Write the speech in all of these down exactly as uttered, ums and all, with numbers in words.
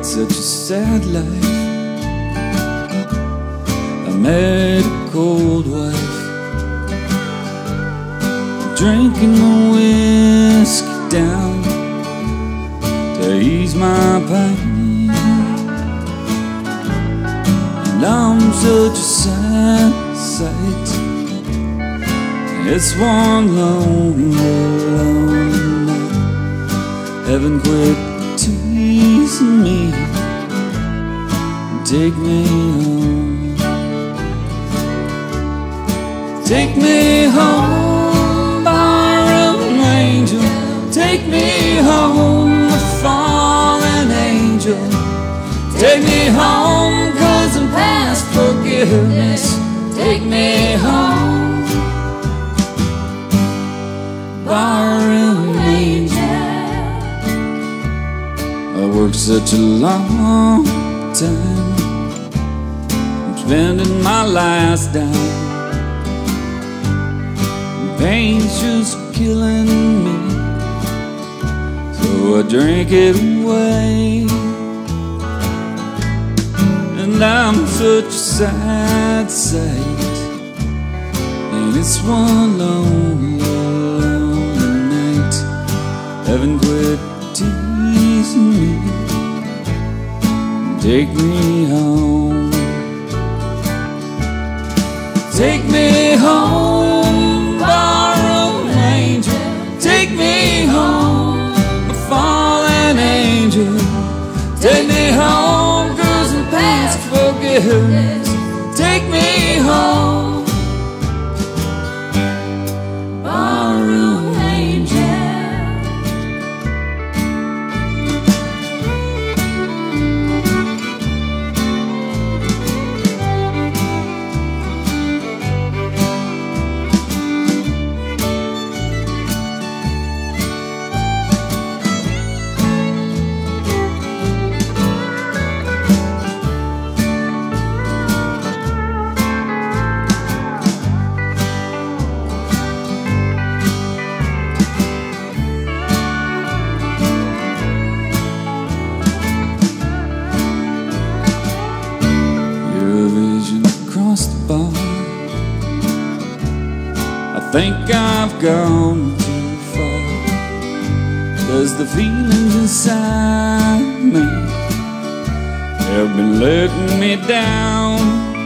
such a sad life. I married a cold wife, drinking the whiskey down to ease my pain. And I'm such a sad sight. It's one lonely, lonely night. Heaven quit teasing me. Take me home. Take me home, barroom angel. Take me home, a fallen angel. Take me home, 'cause I'm past forgiveness. Take me home, barroom angel. I worked such a long time, I'm spending my last dime. Pain's just killing me, so I drink it away. And I'm such a sad sight, and it's one lonely, lonely night. Heaven quit teasing me. Take me home. Take me home, barroom angel. Take me home, a fallen angel. Take me home, 'cause I'm past forgiveness. Take me home, barroom angel. I think I've gone too far, 'cause the feelings inside me have been letting me down.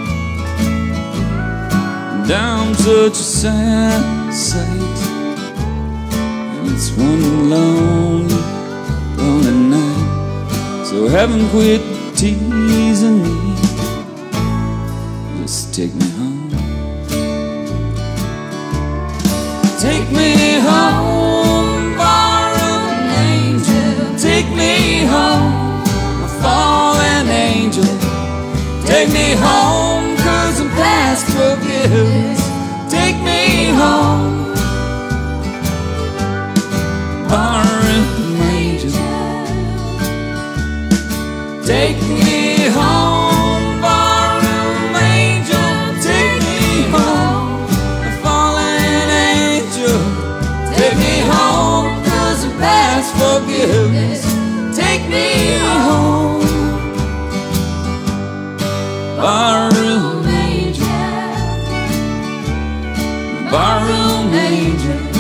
And I'm such a sad sight, and it's one lonely, lonely night. So heaven quit teasing me. Just take me home. Take me home, barroom angel. Take me home, a fallen angel. Take me home, 'cause I'm past forgiveness. Take me home, barroom angel. Take me home, barroom angel. Take me home, a fallen angel. Take me home, 'cause I'm past forgiveness. Take me home, barroom angel. Barroom angel.